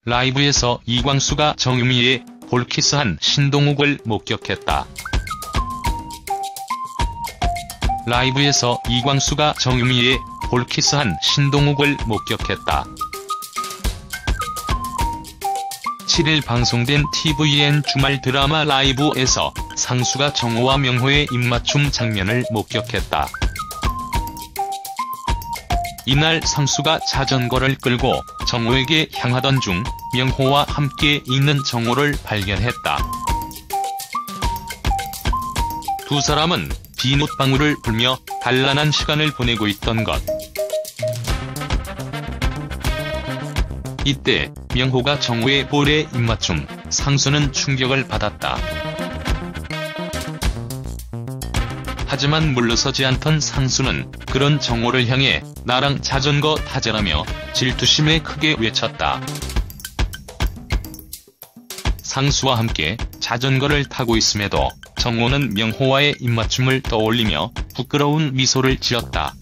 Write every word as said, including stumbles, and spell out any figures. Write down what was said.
라이브에서 이광수가 정유미에 볼키스한 신동욱을 목격했다. 라이브에서 이광수가 정유미에 볼키스한 신동욱을 목격했다. 칠 일 방송된 티비엔 주말 드라마 라이브에서 상수가 정호와 명호의 입맞춤 장면을 목격했다. 이날 상수가 자전거를 끌고 정호에게 향하던 중 명호와 함께 있는 정호를 발견했다. 두 사람은 비눗방울을 불며 단란한 시간을 보내고 있던 것. 이때 명호가 정호의 볼에 입맞춤, 상수는 충격을 받았다. 하지만 물러서지 않던 상수는 그런 정호를 향해 나랑 자전거 타자라며 질투심에 크게 외쳤다. 상수와 함께 자전거를 타고 있음에도 정호는 명호와의 입맞춤을 떠올리며 부끄러운 미소를 지었다.